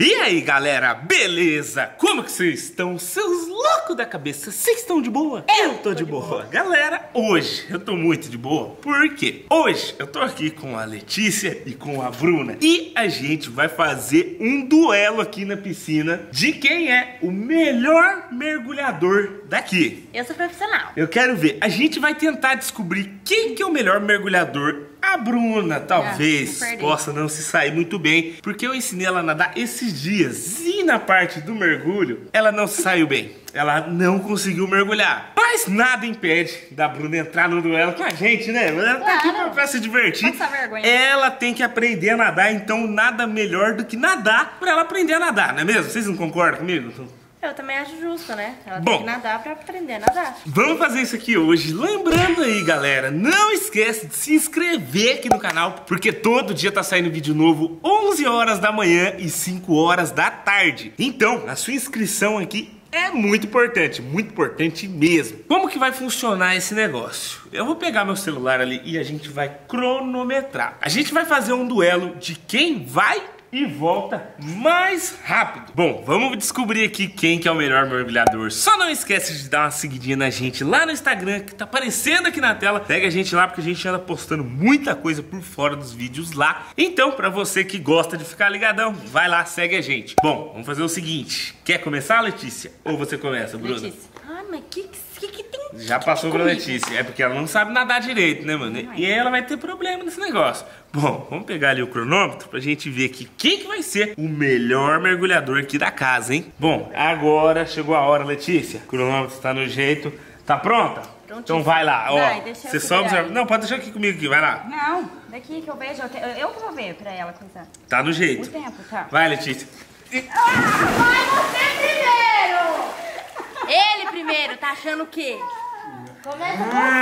E aí galera, beleza? Como que vocês estão? Seus loucos da cabeça, vocês estão de boa? Eu tô de boa. Galera, hoje eu tô muito de boa. Por quê? Hoje eu tô aqui com a Letícia e com a Bruna e a gente vai fazer um duelo aqui na piscina de quem é o melhor mergulhador daqui. Eu sou profissional. Eu quero ver, a gente vai tentar descobrir quem que é o melhor mergulhador. A Bruna talvez possa não se sair muito bem, porque eu ensinei ela a nadar esses dias e na parte do mergulho ela não se saiu bem. Ela não conseguiu mergulhar. Mas nada impede da Bruna entrar no duelo com a gente, né? Ela tá aqui pra se divertir. Ela tem que aprender a nadar, então nada melhor do que nadar pra ela aprender a nadar, não é mesmo? Vocês não concordam comigo? Eu também acho justo, né? Ela tem que nadar pra aprender a nadar. Vamos fazer isso aqui hoje. Lembrando aí, galera, não esquece de se inscrever aqui no canal, porque todo dia tá saindo vídeo novo 11 horas da manhã e 5 horas da tarde. Então, a sua inscrição aqui é muito importante mesmo. Como que vai funcionar esse negócio? Eu vou pegar meu celular ali e a gente vai cronometrar. A gente vai fazer um duelo de quem vai e volta mais rápido. Bom, vamos descobrir aqui quem que é o melhor mergulhador. Só não esquece de dar uma seguidinha na gente lá no Instagram, que tá aparecendo aqui na tela. Pega a gente lá, porque a gente anda postando muita coisa por fora dos vídeos lá. Então, pra você que gosta de ficar ligadão, vai lá, segue a gente. Bom, vamos fazer o seguinte. Quer começar, Letícia? Ou você começa, Bruna? Letícia. Ah, mas que tem? Já passou pra Letícia. É porque ela não sabe nadar direito, né, mano? E aí ela vai ter problema nesse negócio. Bom, vamos pegar ali o cronômetro pra gente ver aqui quem que vai ser o melhor mergulhador aqui da casa, hein? Bom, agora chegou a hora, Letícia. O cronômetro tá no jeito. Tá pronta? Prontíssimo. Então vai lá, ó. Você só observa. Não, pode deixar aqui comigo aqui, vai lá. Não, daqui que eu vejo. Eu que vou ver pra ela começar. Tá no jeito. O tempo, tá. Vai, Letícia. Vai você primeiro! Ele primeiro, tá achando o quê? Começa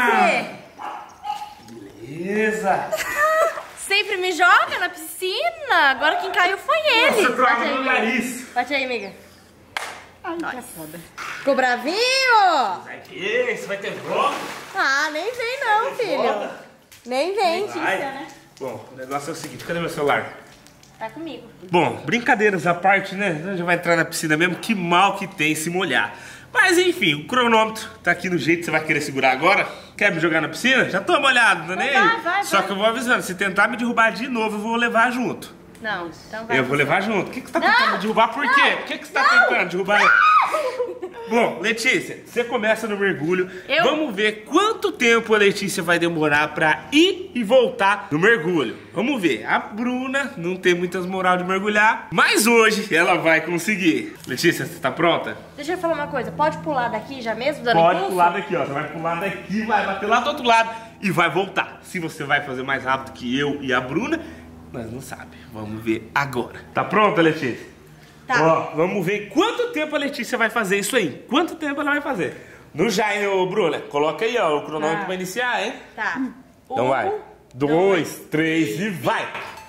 você. Beleza. Sempre me joga na piscina. Agora quem caiu foi ele. Você trava no nariz. Bate aí, amiga. Ai, que foda. Ficou bravinho? Você vai ter volta. Ah, nem vem não, filho. Nem vem, Tícia, né? Bom, o negócio é o seguinte, cadê meu celular? Tá comigo. Bom, brincadeiras à parte, né? A gente vai entrar na piscina mesmo, que mal que tem se molhar. Mas enfim, o cronômetro tá aqui no jeito, você vai querer segurar agora? Quer me jogar na piscina? Já tô molhado, não é nem aí? Só que eu vou avisando, se tentar me derrubar de novo, eu vou levar junto. Não, então vai. Eu vou levar junto. O que você tá tentando me derrubar? Por quê? Por que você tá tentando derrubar? Bom, Letícia, você começa no mergulho. Vamos ver quanto tempo a Letícia vai demorar pra ir e voltar no mergulho. Vamos ver. A Bruna não tem muitas moral de mergulhar, mas hoje ela vai conseguir. Letícia, você tá pronta? Deixa eu falar uma coisa. Pode pular daqui já mesmo, dando Pode impulso? pular daqui, ó. Você vai pular daqui, vai bater lá do outro lado e vai voltar. Se você vai fazer mais rápido que eu e a Bruna, nós não sabemos. Vamos ver agora. Tá pronta, Letícia? Tá. Ó, vamos ver quanto tempo a Letícia vai fazer isso aí. Quanto tempo ela vai fazer? No já, hein, ô Bruna? Coloca aí, ó, o cronômetro pra iniciar, hein? Tá. Então vai. 2, 3 e vai!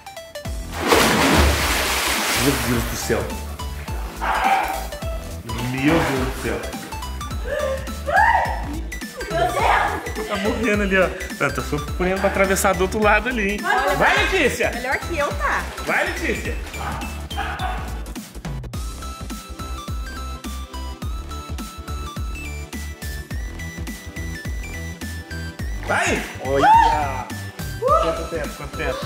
Meu Deus do céu. Meu Deus do céu. Meu Deus! Tá morrendo ali, ó. Tá sofrendo pra atravessar do outro lado ali, hein? Vai, Letícia! Melhor que eu, tá? Vai, Letícia! Vai! Olha! Quanto tempo?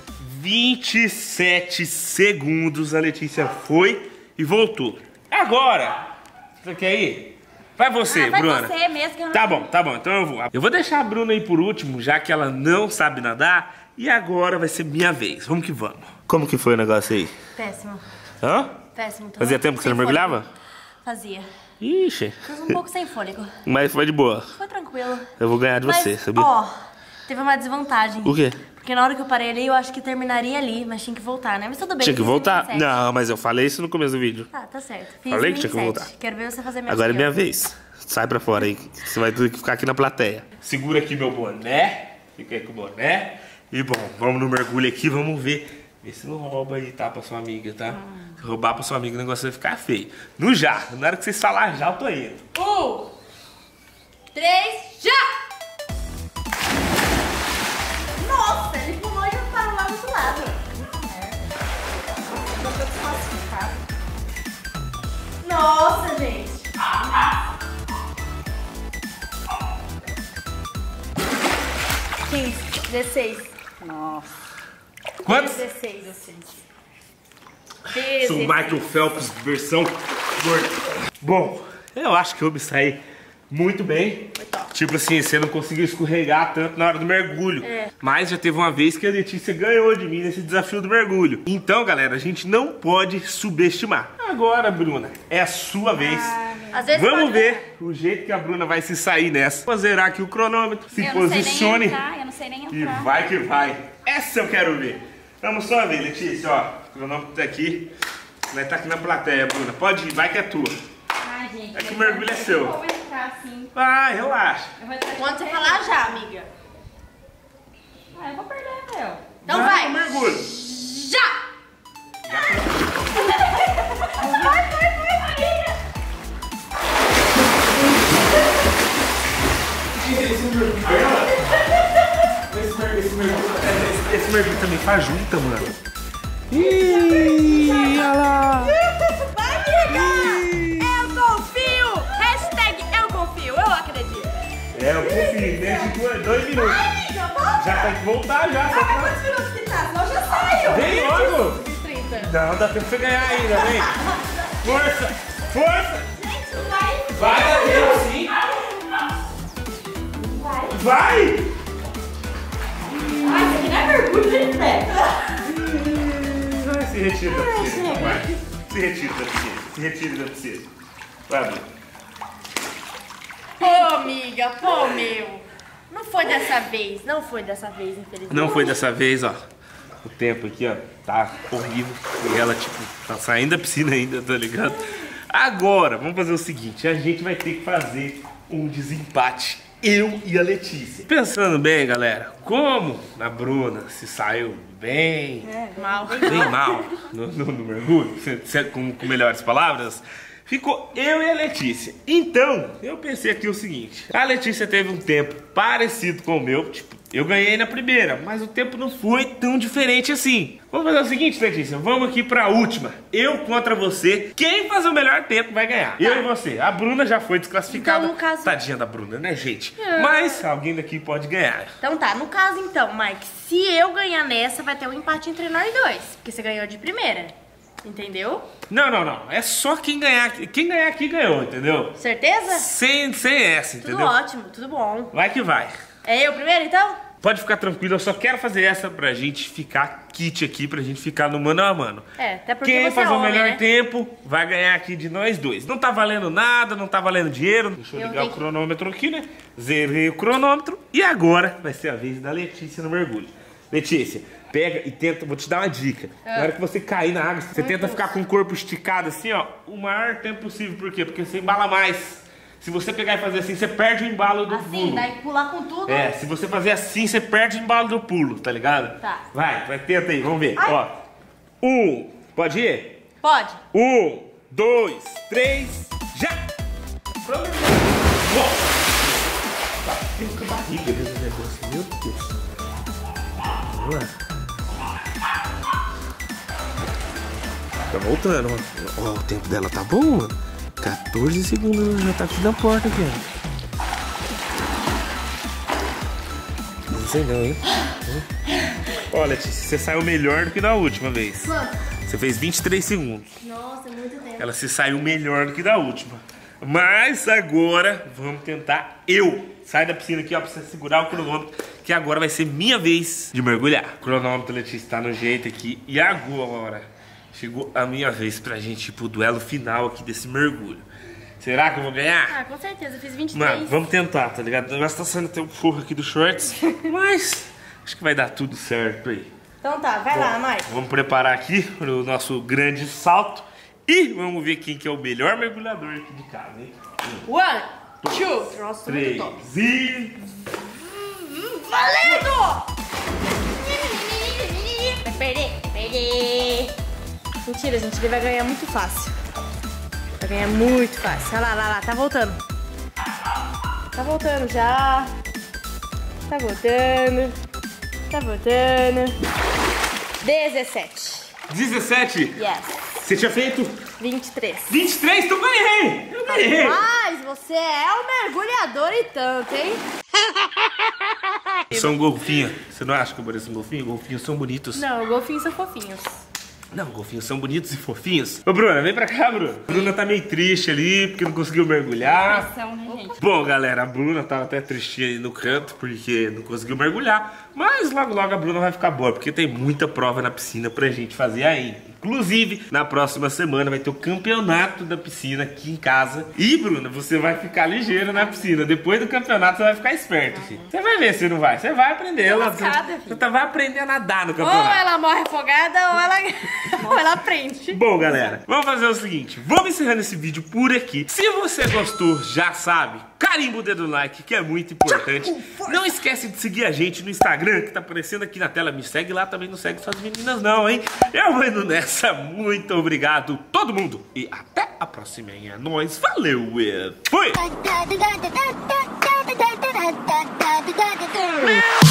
27 segundos a Letícia foi e voltou. Agora! Você quer ir? Vai você, vai Bruna. Você mesmo que eu não... Tá bom, então eu vou. Eu vou deixar a Bruna aí por último, já que ela não sabe nadar. E agora vai ser minha vez. Vamos que vamos. Como que foi o negócio aí? Péssimo. Hã? Péssimo. Fazia tempo que você não mergulhava? Fazia. Ixi. Mas um pouco sem fôlego. Mas foi de boa. Foi tranquilo. Eu vou ganhar de você, sabia? Ó, teve uma desvantagem. O quê? Porque na hora que eu parei ali, eu acho que terminaria ali, mas tinha que voltar, né? Mas tudo bem. Tinha que voltar? 27. Não, mas eu falei isso no começo do vídeo. Tá certo. Fiz Falei que tinha 27. que voltar. Quero ver você fazer melhor. Agora é minha vez. Sai pra fora aí, você vai ter que ficar aqui na plateia. Segura aqui meu boné. Fica aí com o boné. E bom, vamos no mergulho aqui, vamos ver. Vê se não rouba aí, tá? Pra sua amiga, tá? Se roubar pra sua amiga, o negócio vai ficar feio. No já. Na hora que vocês falarem já, eu tô indo. 1, 3, já! Nossa, ele pulou e já parou lá do outro lado. Puta merda. Eu tô desclassificado. Nossa, gente. 15, 16. Nossa. Quantos? 16. Sou Michael Phelps, versão gorda. Bom, eu acho que eu me saí muito bem. Tipo assim, você não conseguiu escorregar tanto na hora do mergulho. Mas já teve uma vez que a Letícia ganhou de mim nesse desafio do mergulho. Então, galera, a gente não pode subestimar. Agora, Bruna, é a sua vez. Vamos ver o jeito que a Bruna vai se sair nessa. Vou zerar aqui o cronômetro. Se posicione. Eu não sei nem entrar. E vai que vai. Essa eu quero ver. Vamos só ver, Letícia, ó. O cronômetro tá aqui. Vai estar aqui na plateia, Bruna. Pode ir, vai que é tua. Ai, gente. É que o mergulho é seu. Eu vou entrar assim. Vai, relaxa. Quando você falar já, amiga. Ah, eu vou perder, meu. Então vai. O mergulho. Já! Esse mergulho também faz junta, mano. Ih, olha lá. Vai, amiga! Eu confio! Hashtag eu confio, eu acredito. É, eu confio, né? Tipo, 2 minutos. Amiga, volta! Já tem que voltar já. Só Mas quantos minutos que tá? Senão eu já saio. Vem logo. 30. Não, dá tempo de você ganhar ainda, vem. Força, força. Gente, vai! Vai, Deus, sim. Vai. Ai, isso aqui não é mergulho, gente, velho. Se retira da piscina, vai. Se retira da piscina, se retira da piscina. Vai, Bruno. Pô, amiga, pô, meu. Não foi dessa vez, infelizmente. Não foi dessa vez, ó. O tempo aqui, ó, tá horrível. E ela, tipo, tá saindo da piscina ainda, tá ligado? Agora, vamos fazer o seguinte. A gente vai ter que fazer um desempate. Eu e a Letícia. Pensando bem, galera, como a Bruna se saiu bem, bem mal no mergulho, com melhores palavras, ficou eu e a Letícia. Então, eu pensei aqui o seguinte. A Letícia teve um tempo parecido com o meu, tipo, eu ganhei na primeira, mas o tempo não foi tão diferente assim. Vamos fazer o seguinte, Letícia, vamos aqui pra última. Eu contra você. Quem fazer o melhor tempo vai ganhar. Eu e você. A Bruna já foi desclassificada. Então, no caso... Tadinha da Bruna, né, gente? Mas alguém daqui pode ganhar. Então tá, no caso então, Mike, se eu ganhar nessa, vai ter um empate entre nós dois. Porque você ganhou de primeira. Entendeu? Não. É só quem ganhar aqui. Quem ganhar aqui ganhou, entendeu? Certeza? Sem essa, Tudo entendeu? ótimo, tudo bom. Vai que vai. É eu primeiro, então? Pode ficar tranquilo, eu só quero fazer essa pra gente ficar kit aqui, pra gente ficar no mano a mano. É, até porque Quem você fazer é o homem, melhor né? tempo vai ganhar aqui de nós dois. Não tá valendo nada, não tá valendo dinheiro. Deixa eu ligar o cronômetro aqui, né? Zerei o cronômetro. E agora vai ser a vez da Letícia no mergulho. Letícia, pega e tenta, vou te dar uma dica. Na hora que você cair na água, você tenta ficar com o corpo esticado assim, ó, o maior tempo possível. Por quê? Porque você embala mais. Se você pegar e fazer assim, você perde o embalo do pulo. Assim, daí pular com tudo. É, se você fazer assim, você perde o embalo do pulo, tá ligado? Tá. Vai, tenta aí, vamos ver. Ai. Ó, pode ir? Pode. 1, 2, 3, já! Tá, tem com a barriga desse negócio, meu Deus. Vamos lá. Tá voltando, mano. Ó, o tempo dela tá bom, mano. 14 segundos, já tá aqui na porta aqui, ó. Não sei não, hein? Olha, você saiu melhor do que da última vez. Quanto? Você fez 23 segundos. Nossa, muito tempo. Ela se saiu melhor do que da última. Mas agora, vamos tentar Sai da piscina aqui, ó, pra você segurar o cronômetro, que agora vai ser minha vez de mergulhar. O cronômetro, Letícia, tá no jeito aqui. E agora chegou a minha vez pra gente ir pro duelo final aqui desse mergulho. Será que eu vou ganhar? Ah, com certeza, eu fiz 23. Mano, vamos tentar, tá ligado? O negócio tá saindo até um forro aqui dos shorts, mas acho que vai dar tudo certo aí. Então tá, vai lá, Mike. Vamos preparar aqui o nosso grande salto e vamos ver quem que é o melhor mergulhador aqui de casa, hein? 1, 2, nossa, 3 muito top. e... Valendo! Vai perder. Mentira, gente, ele vai ganhar muito fácil. Vai ganhar muito fácil. Olha lá, tá voltando. Tá voltando já. Tá voltando. 17. 17? Yes. Você tinha feito 23. 23, então eu ganhei! Eu ganhei! Mas você é um mergulhador e tanto, hein? Eu sou um golfinho. Você não acha que eu pareço um golfinho? Golfinhos são bonitos. Não, golfinhos são fofinhos. Não, golfinhos são bonitos e fofinhos. Ô, Bruna, vem pra cá, Bruna. A Bruna tá meio triste ali, porque não conseguiu mergulhar. Pressão, né, gente? Bom, galera, a Bruna tava até tristinha aí no canto, porque não conseguiu mergulhar. Mas logo, logo a Bruna vai ficar boa, porque tem muita prova na piscina pra gente fazer ainda. Inclusive, na próxima semana vai ter o campeonato da piscina aqui em casa. E, Bruna, você vai ficar ligeira na piscina. Depois do campeonato, você vai ficar esperto, filho. Você vai ver se não vai. Você vai aprender. Você vai aprender a nadar no campeonato. Ou ela morre afogada ou ela, ou ela aprende. Bom, galera, vamos fazer o seguinte. Vamos encerrando esse vídeo por aqui. Se você gostou, já sabe, carimba o dedo no like, que é muito importante. Não esquece de seguir a gente no Instagram, que tá aparecendo aqui na tela. Me segue lá também, não segue só as meninas não, hein? Eu vou indo nessa. Muito obrigado, todo mundo. E até a próxima, hein? É nóis. Valeu e fui!